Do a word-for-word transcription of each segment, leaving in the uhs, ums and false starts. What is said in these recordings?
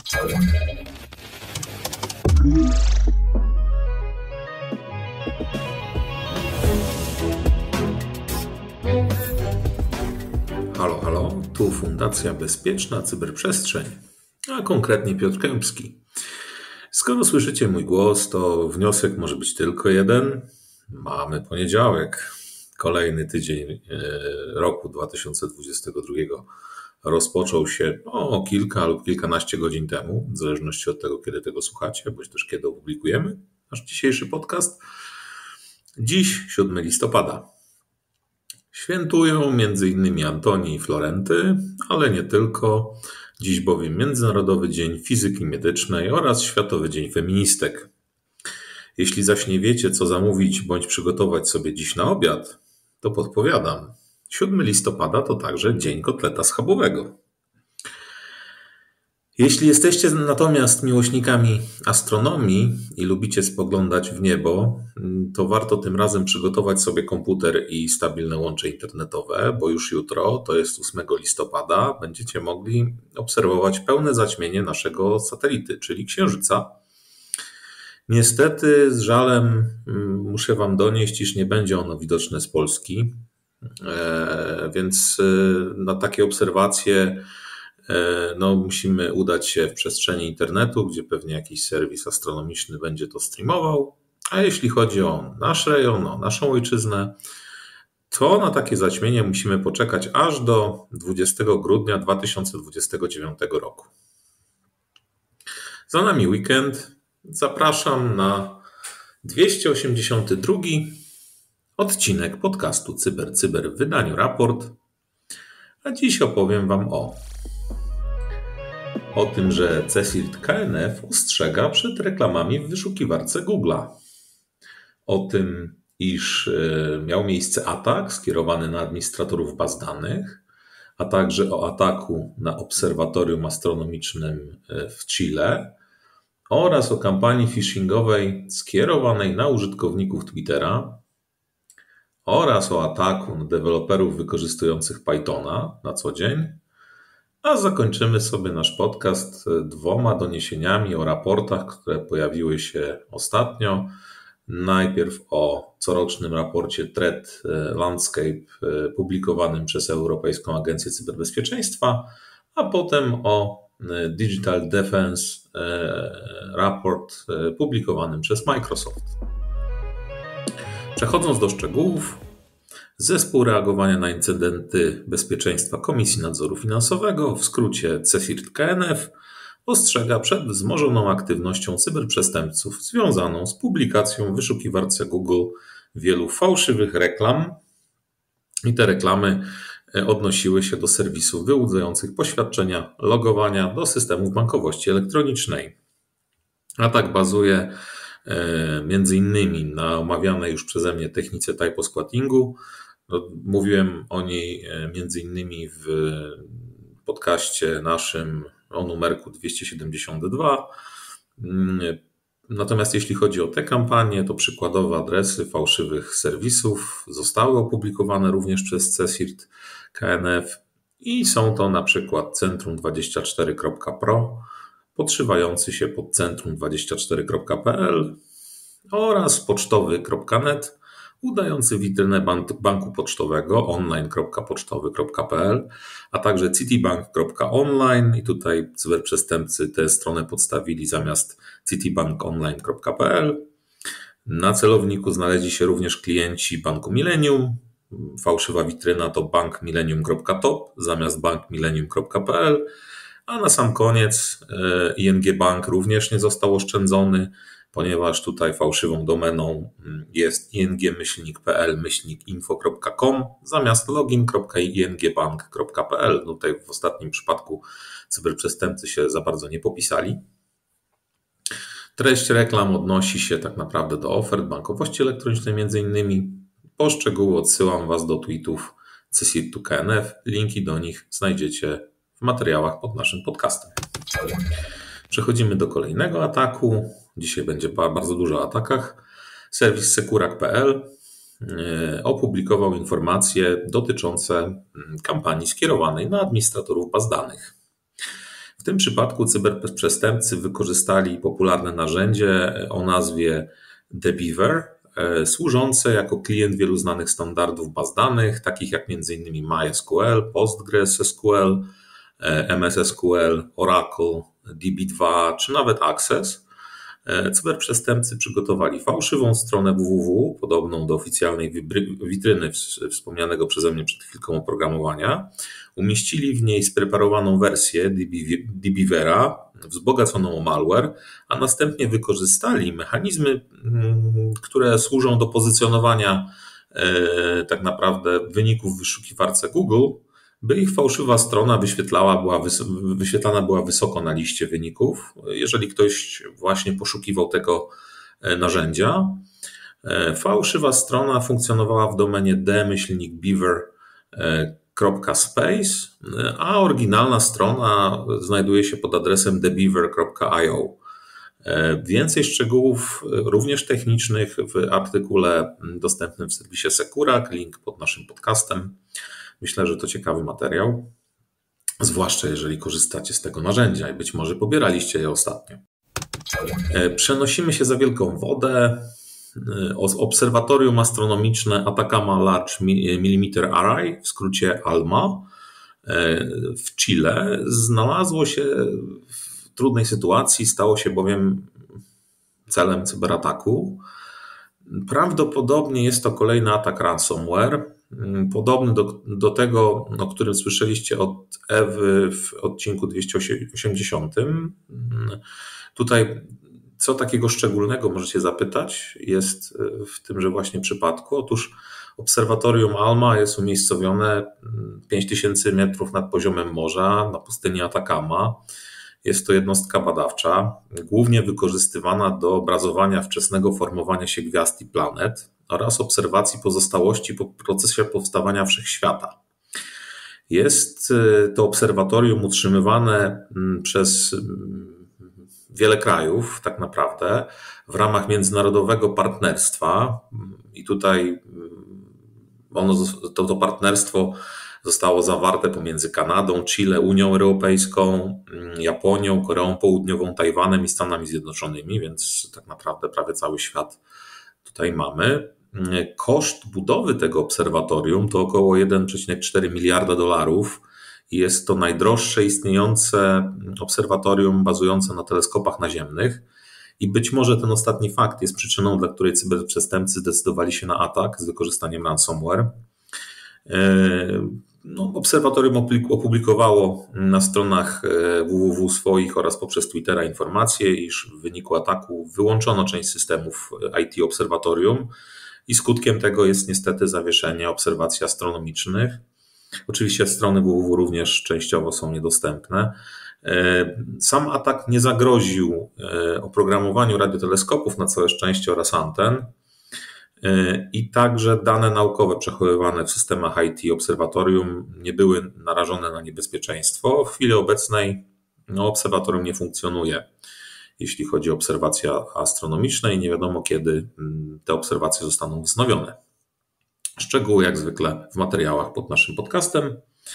Halo, halo, tu Fundacja Bezpieczna Cyberprzestrzeń, a konkretnie Piotr Kępski. Skoro słyszycie mój głos, to wniosek może być tylko jeden. Mamy poniedziałek. Kolejny tydzień roku dwa tysiące dwudziestego drugiego rozpoczął się o kilka lub kilkanaście godzin temu, w zależności od tego, kiedy tego słuchacie, bądź też kiedy opublikujemy nasz dzisiejszy podcast. Dziś siódmego listopada. Świętują między innymi Antoni i Florenty, ale nie tylko. Dziś bowiem Międzynarodowy Dzień Fizyki Medycznej oraz Światowy Dzień Feministek. Jeśli zaś nie wiecie, co zamówić bądź przygotować sobie dziś na obiad, to podpowiadam. siódmego listopada to także Dzień Kotleta Schabowego. Jeśli jesteście natomiast miłośnikami astronomii i lubicie spoglądać w niebo, to warto tym razem przygotować sobie komputer i stabilne łącze internetowe, bo już jutro, to jest ósmego listopada, będziecie mogli obserwować pełne zaćmienie naszego satelity, czyli Księżyca. Niestety z żalem muszę Wam donieść, iż nie będzie ono widoczne z Polski, więc na takie obserwacje no, musimy udać się w przestrzeni internetu, gdzie pewnie jakiś serwis astronomiczny będzie to streamował. A jeśli chodzi o nasz rejon, o naszą ojczyznę, to na takie zaćmienie musimy poczekać aż do dwudziestego grudnia dwa tysiące dwudziestego dziewiątego roku. Za nami weekend. Zapraszam na dwieście osiemdziesiąty drugi odcinek podcastu Cyber Cyber w wydaniu Raport. A dziś opowiem Wam o O tym, że CSIRT K N F ostrzega przed reklamami w wyszukiwarce Google'a. O tym, iż miał miejsce atak skierowany na administratorów baz danych, a także o ataku na obserwatorium astronomicznym w Chile oraz o kampanii phishingowej skierowanej na użytkowników Twittera oraz o ataku na deweloperów wykorzystujących Pythona na co dzień. A zakończymy sobie nasz podcast dwoma doniesieniami o raportach, które pojawiły się ostatnio. Najpierw o corocznym raporcie Threat Landscape publikowanym przez Europejską Agencję Cyberbezpieczeństwa, a potem o Digital Defense Raport publikowanym przez Microsoft. Przechodząc do szczegółów, Zespół Reagowania na Incydenty Bezpieczeństwa Komisji Nadzoru Finansowego, w skrócie CSIRT K N F, ostrzega przed wzmożoną aktywnością cyberprzestępców związaną z publikacją w wyszukiwarce Google wielu fałszywych reklam. I te reklamy odnosiły się do serwisów wyłudzających poświadczenia logowania do systemów bankowości elektronicznej. Atak bazuje między innymi na omawianej już przeze mnie technice typosquattingu. Mówiłem o niej między innymi w podcaście naszym o numerku dwieście siedemdziesiąt dwa. Natomiast jeśli chodzi o te kampanie, to przykładowe adresy fałszywych serwisów zostały opublikowane również przez CSIRT K N F i są to na przykład centrum dwadzieścia cztery kropka pro, podszywający się pod centrum dwadzieścia cztery kropka p l oraz pocztowy kropka net, udający witrynę banku pocztowego online kropka pocztowy kropka p l, a także citibank kropka online i tutaj cyberprzestępcy tę stronę podstawili zamiast citibank online kropka p l. Na celowniku znaleźli się również klienci Banku Millennium. Fałszywa witryna to bankmillennium kropka top zamiast bankmillennium kropka p l. A na sam koniec I N G Bank również nie został oszczędzony, ponieważ tutaj fałszywą domeną jest ing myślnik p l myślnik info kropka com zamiast login kropka ingbank kropka p l. Tutaj w ostatnim przypadku cyberprzestępcy się za bardzo nie popisali. Treść reklam odnosi się tak naprawdę do ofert bankowości elektronicznej między innymi. Po szczegóły odsyłam Was do tweetów CSIRT K N F. Linki do nich znajdziecie w materiałach pod naszym podcastem. Przechodzimy do kolejnego ataku. Dzisiaj będzie bardzo dużo o atakach. Serwis Securak kropka p l opublikował informacje dotyczące kampanii skierowanej na administratorów baz danych. W tym przypadku cyberprzestępcy wykorzystali popularne narzędzie o nazwie The Beaver, służące jako klient wielu znanych standardów baz danych, takich jak m.in. MySQL, PostgreSQL, M S S Q L, Oracle, D B dwa czy nawet Access. Cyberprzestępcy przygotowali fałszywą stronę www, podobną do oficjalnej witryny wspomnianego przeze mnie przed chwilką oprogramowania. Umieścili w niej spreparowaną wersję The Beavera, wzbogaconą o malware, a następnie wykorzystali mechanizmy, które służą do pozycjonowania tak naprawdę wyników w wyszukiwarce Google, by ich fałszywa strona wyświetlała, była wys- wyświetlana była wysoko na liście wyników, jeżeli ktoś właśnie poszukiwał tego narzędzia. Fałszywa strona funkcjonowała w domenie d-beaver kropka space, a oryginalna strona znajduje się pod adresem the beaver kropka i o. Więcej szczegółów, również technicznych, w artykule dostępnym w serwisie Sekurak, link pod naszym podcastem. Myślę, że to ciekawy materiał, zwłaszcza jeżeli korzystacie z tego narzędzia i być może pobieraliście je ostatnio. Przenosimy się za wielką wodę. Obserwatorium astronomiczne Atacama Large Millimeter Array, w skrócie ALMA, w Chile znalazło się w trudnej sytuacji, stało się bowiem celem cyberataku. Prawdopodobnie jest to kolejny atak ransomware, podobny do, do tego, o którym słyszeliście od Ewy w odcinku dwieście osiemdziesiątym. Tutaj co takiego szczególnego, możecie zapytać, jest w tymże właśnie przypadku? Otóż obserwatorium ALMA jest umiejscowione pięć tysięcy metrów nad poziomem morza na pustyni Atacama. Jest to jednostka badawcza, głównie wykorzystywana do obrazowania wczesnego formowania się gwiazd i planet oraz obserwacji pozostałości po procesie powstawania wszechświata. Jest to obserwatorium utrzymywane przez wiele krajów tak naprawdę w ramach międzynarodowego partnerstwa i tutaj ono, to, to partnerstwo zostało zawarte pomiędzy Kanadą, Chile, Unią Europejską, Japonią, Koreą Południową, Tajwanem i Stanami Zjednoczonymi, więc tak naprawdę prawie cały świat tutaj mamy. Koszt budowy tego obserwatorium to około jeden przecinek cztery miliarda dolarów i jest to najdroższe istniejące obserwatorium bazujące na teleskopach naziemnych. I być może ten ostatni fakt jest przyczyną, dla której cyberprzestępcy zdecydowali się na atak z wykorzystaniem ransomware. No, obserwatorium opublikowało na stronach www swoich oraz poprzez Twittera informację, iż w wyniku ataku wyłączono część systemów I T obserwatorium i skutkiem tego jest niestety zawieszenie obserwacji astronomicznych. Oczywiście strony www również częściowo są niedostępne. Sam atak nie zagroził oprogramowaniu radioteleskopów na całe szczęście oraz anten i także dane naukowe przechowywane w systemach I T obserwatorium nie były narażone na niebezpieczeństwo. W chwili obecnej no, obserwatorium nie funkcjonuje, jeśli chodzi o obserwacje astronomiczne i nie wiadomo kiedy te obserwacje zostaną wznowione. Szczegóły jak zwykle w materiałach pod naszym podcastem.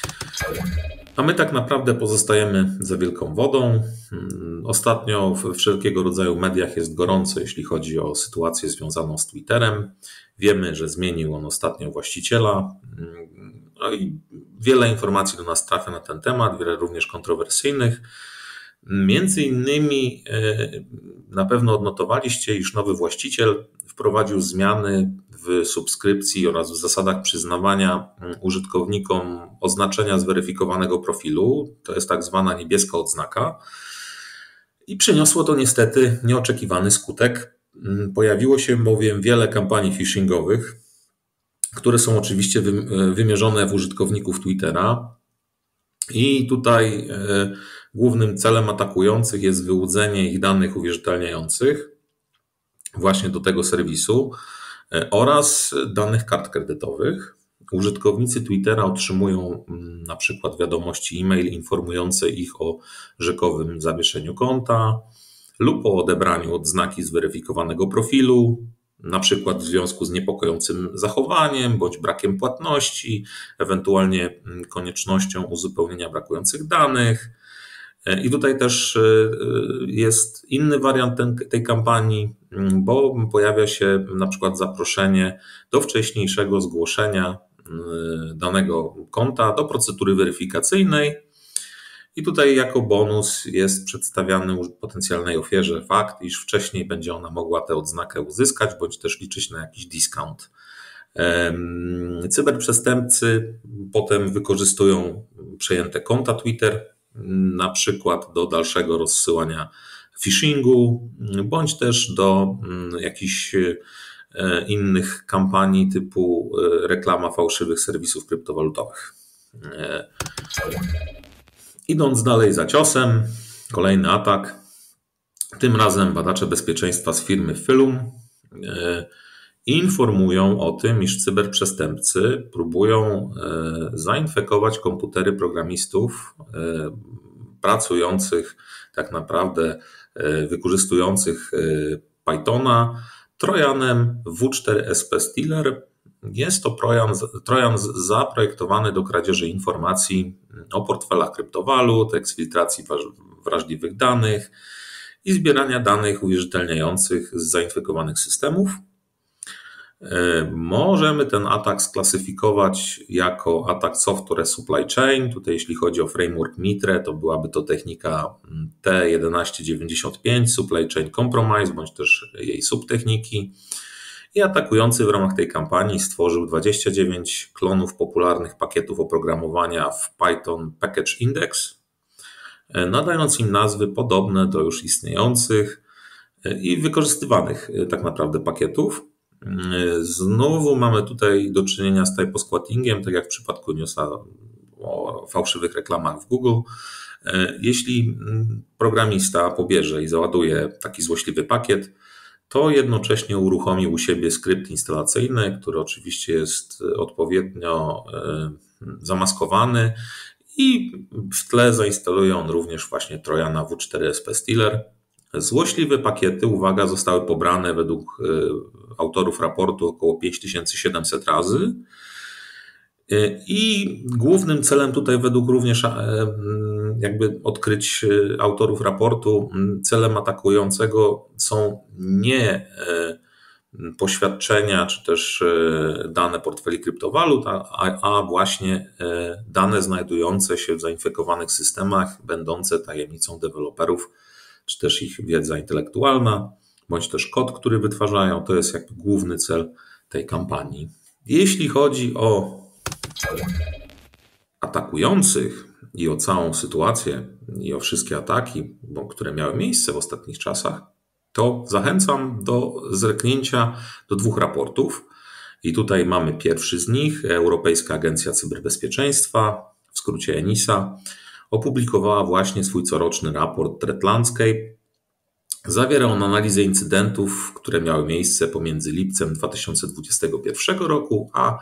A my tak naprawdę pozostajemy za wielką wodą. Ostatnio w wszelkiego rodzaju mediach jest gorąco, jeśli chodzi o sytuację związaną z Twitterem. Wiemy, że zmienił on ostatnio właściciela. No i wiele informacji do nas trafia na ten temat, wiele również kontrowersyjnych. Między innymi na pewno odnotowaliście, iż nowy właściciel wprowadził zmiany w subskrypcji oraz w zasadach przyznawania użytkownikom oznaczenia zweryfikowanego profilu. To jest tak zwana niebieska odznaka. I przyniosło to niestety nieoczekiwany skutek. Pojawiło się bowiem wiele kampanii phishingowych, które są oczywiście wymierzone w użytkowników Twittera. I tutaj głównym celem atakujących jest wyłudzenie ich danych uwierzytelniających właśnie do tego serwisu oraz danych kart kredytowych. Użytkownicy Twittera otrzymują na przykład wiadomości e-mail informujące ich o rzekomym zawieszeniu konta lub o odebraniu odznaki zweryfikowanego profilu, na przykład w związku z niepokojącym zachowaniem bądź brakiem płatności, ewentualnie koniecznością uzupełnienia brakujących danych. I tutaj też jest inny wariant ten, tej kampanii, bo pojawia się na przykład zaproszenie do wcześniejszego zgłoszenia danego konta do procedury weryfikacyjnej. I tutaj jako bonus jest przedstawiany potencjalnej ofierze fakt, iż wcześniej będzie ona mogła tę odznakę uzyskać, bądź też liczyć na jakiś discount. Cyberprzestępcy potem wykorzystują przejęte konta Twitter, na przykład do dalszego rozsyłania phishingu, bądź też do jakichś innych kampanii typu reklama fałszywych serwisów kryptowalutowych. Idąc dalej za ciosem, kolejny atak. Tym razem badacze bezpieczeństwa z firmy Phylum informują o tym, iż cyberprzestępcy próbują zainfekować komputery programistów pracujących, tak naprawdę wykorzystujących Pythona, trojanem W cztery S P Stealer. Jest to trojan, trojan zaprojektowany do kradzieży informacji o portfelach kryptowalut, eksfiltracji wrażliwych danych i zbierania danych uwierzytelniających z zainfekowanych systemów. Możemy ten atak sklasyfikować jako atak software supply chain. Tutaj jeśli chodzi o framework Mitre, to byłaby to technika T tysiąc dziewięćdziesiąt pięć, supply chain compromise, bądź też jej subtechniki. I atakujący w ramach tej kampanii stworzył dwadzieścia dziewięć klonów popularnych pakietów oprogramowania w Python Package Index, nadając im nazwy podobne do już istniejących i wykorzystywanych tak naprawdę pakietów. Znowu mamy tutaj do czynienia z typosquattingiem, tak jak w przypadku newsa o fałszywych reklamach w Google. Jeśli programista pobierze i załaduje taki złośliwy pakiet, to jednocześnie uruchomi u siebie skrypt instalacyjny, który oczywiście jest odpowiednio zamaskowany i w tle zainstaluje on również właśnie trojana W cztery S P Stealer. Złośliwe pakiety, uwaga, zostały pobrane według autorów raportu około pięć tysięcy siedemset razy. I głównym celem tutaj według również jakby odkryć autorów raportu, celem atakującego są nie poświadczenia czy też dane portfeli kryptowalut, a, a właśnie dane znajdujące się w zainfekowanych systemach, będące tajemnicą deweloperów, czy też ich wiedza intelektualna, bądź też kod, który wytwarzają. To jest jakby główny cel tej kampanii. Jeśli chodzi o atakujących i o całą sytuację i o wszystkie ataki, które miały miejsce w ostatnich czasach, to zachęcam do zerknięcia do dwóch raportów. I tutaj mamy pierwszy z nich. Europejska Agencja Cyberbezpieczeństwa, w skrócie ENISA, opublikowała właśnie swój coroczny raport Threat Landscape. Zawiera on analizę incydentów, które miały miejsce pomiędzy lipcem dwa tysiące dwudziestego pierwszego roku a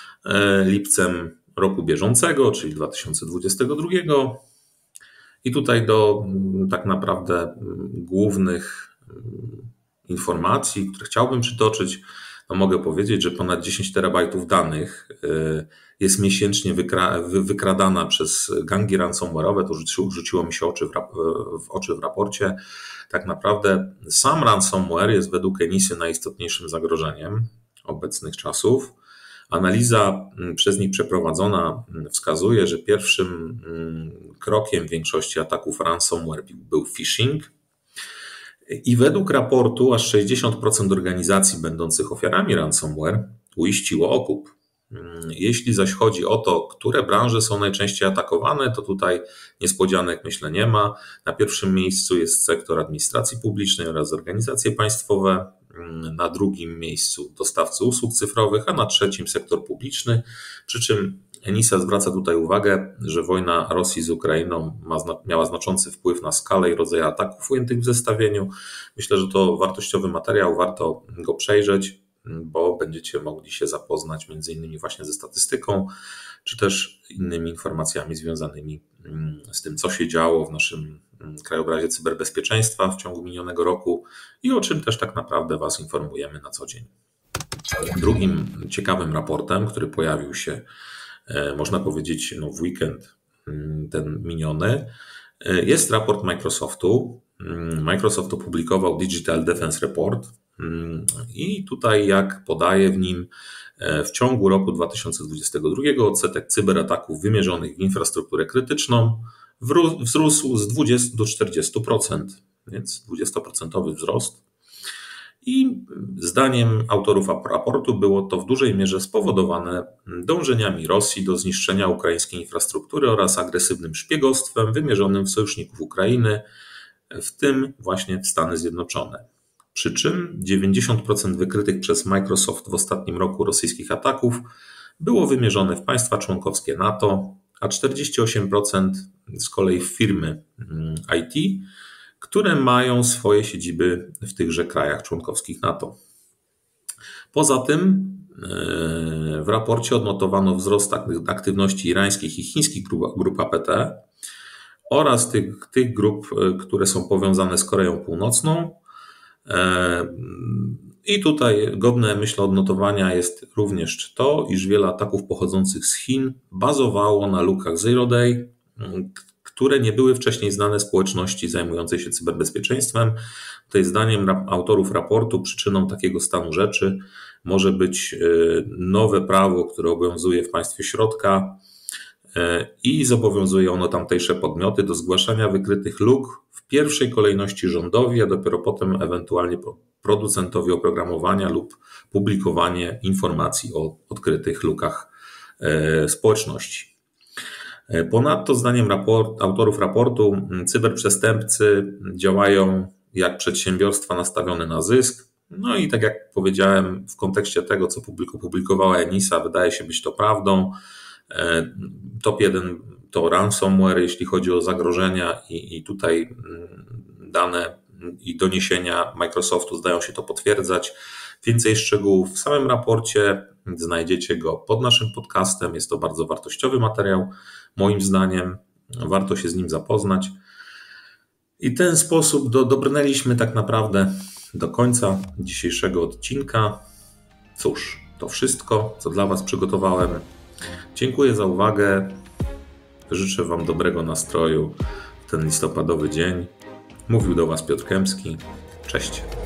lipcem roku bieżącego, czyli dwa tysiące dwudziestego drugiego. I tutaj do tak naprawdę głównych informacji, które chciałbym przytoczyć, no mogę powiedzieć, że ponad dziesięć terabajtów danych jest miesięcznie wykra- wykradana przez gangi ransomware'owe. To rzuciło, rzuciło mi się oczy w, rap- w oczy w raporcie. Tak naprawdę sam ransomware jest według ENISY najistotniejszym zagrożeniem obecnych czasów. Analiza przez nich przeprowadzona wskazuje, że pierwszym krokiem większości ataków ransomware był phishing. I według raportu aż sześćdziesiąt procent organizacji będących ofiarami ransomware uiściło okup. Jeśli zaś chodzi o to, które branże są najczęściej atakowane, to tutaj niespodzianek myślę nie ma. Na pierwszym miejscu jest sektor administracji publicznej oraz organizacje państwowe. Na drugim miejscu dostawcy usług cyfrowych, a na trzecim sektor publiczny. Przy czym ENISA zwraca tutaj uwagę, że wojna Rosji z Ukrainą ma, miała znaczący wpływ na skalę i rodzaj ataków ujętych w zestawieniu. Myślę, że to wartościowy materiał, warto go przejrzeć, bo będziecie mogli się zapoznać między innymi właśnie ze statystyką, czy też innymi informacjami związanymi z tym, co się działo w naszym krajobrazie cyberbezpieczeństwa w ciągu minionego roku i o czym też tak naprawdę Was informujemy na co dzień. Drugim ciekawym raportem, który pojawił się, można powiedzieć, no w weekend ten miniony, Jest raport Microsoftu. Microsoft opublikował Digital Defense Report i tutaj, jak podaje w nim, w ciągu roku dwa tysiące dwudziestego drugiego odsetek cyberataków wymierzonych w infrastrukturę krytyczną wzrósł z dwudziestu do czterdziestu procent, więc dwudziestoprocentowy wzrost. I zdaniem autorów raportu było to w dużej mierze spowodowane dążeniami Rosji do zniszczenia ukraińskiej infrastruktury oraz agresywnym szpiegostwem wymierzonym w sojuszników Ukrainy, w tym właśnie w Stany Zjednoczone. Przy czym dziewięćdziesiąt procent wykrytych przez Microsoft w ostatnim roku rosyjskich ataków było wymierzone w państwa członkowskie NATO, a czterdzieści osiem procent z kolei w firmy I T, które mają swoje siedziby w tychże krajach członkowskich NATO. Poza tym w raporcie odnotowano wzrost aktywności irańskich i chińskich grup A P T oraz tych, tych grup, które są powiązane z Koreą Północną. I tutaj godne, myślę, odnotowania jest również to, iż wiele ataków pochodzących z Chin bazowało na lukach Zero Day, które nie były wcześniej znane społeczności zajmującej się cyberbezpieczeństwem. Tutaj zdaniem autorów raportu przyczyną takiego stanu rzeczy może być nowe prawo, które obowiązuje w państwie środka i zobowiązuje ono tamtejsze podmioty do zgłaszania wykrytych luk w pierwszej kolejności rządowi, a dopiero potem ewentualnie producentowi oprogramowania lub publikowanie informacji o odkrytych lukach społeczności. Ponadto zdaniem raport, autorów raportu cyberprzestępcy działają jak przedsiębiorstwa nastawione na zysk. No i tak jak powiedziałem, w kontekście tego, co publikowała ENISA, wydaje się być to prawdą. Top jeden to ransomware, jeśli chodzi o zagrożenia i, i tutaj dane i doniesienia Microsoftu zdają się to potwierdzać. Więcej szczegółów w samym raporcie, znajdziecie go pod naszym podcastem. Jest to bardzo wartościowy materiał, moim zdaniem. Warto się z nim zapoznać. I w ten sposób do, dobrnęliśmy tak naprawdę do końca dzisiejszego odcinka. Cóż, to wszystko, co dla Was przygotowałem. Dziękuję za uwagę. Życzę Wam dobrego nastroju w ten listopadowy dzień. Mówił do Was Piotr Kępski. Cześć.